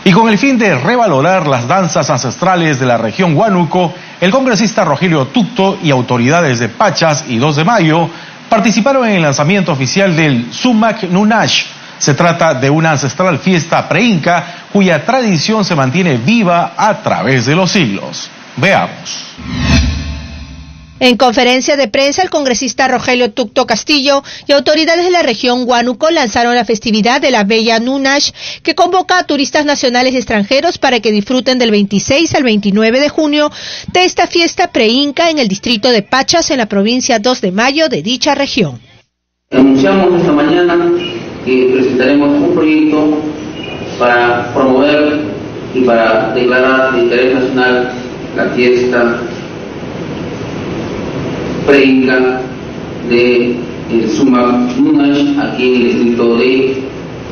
Y con el fin de revalorar las danzas ancestrales de la región Huánuco, el congresista Rogelio Tucto y autoridades de Pachas y 2 de Mayo participaron en el lanzamiento oficial del Sumac Nunash. Se trata de una ancestral fiesta preinca cuya tradición se mantiene viva a través de los siglos. Veamos. En conferencia de prensa, el congresista Rogelio Tucto Castillo y autoridades de la región Huánuco lanzaron la festividad de la Bella Nunash, que convoca a turistas nacionales y extranjeros para que disfruten del 26 al 29 de junio de esta fiesta preinca en el distrito de Pachas, en la provincia 2 de Mayo de dicha región. Anunciamos esta mañana que presentaremos un proyecto para promover y para declarar de interés nacional la fiesta preinca de el Sumac Nunash aquí en el distrito de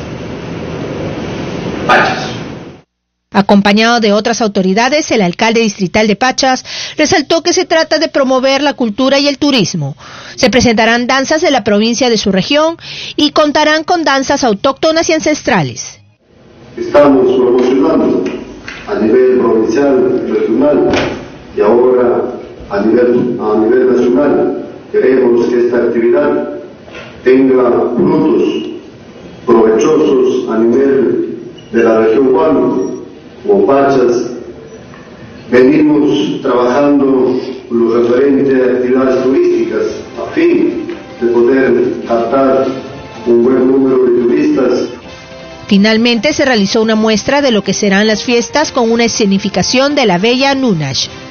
Pachas. Acompañado de otras autoridades, el alcalde distrital de Pachas resaltó que se trata de promover la cultura y el turismo. Se presentarán danzas de la provincia de su región y contarán con danzas autóctonas y ancestrales. Estamos promocionando a nivel provincial, regional y ahora a nivel nacional. Queremos que esta actividad tenga frutos provechosos a nivel de la región Huánuco. Como Pachas, venimos trabajando lo referente a actividades turísticas a fin de poder captar un buen número de turistas. Finalmente se realizó una muestra de lo que serán las fiestas con una escenificación de la Bella Nunash.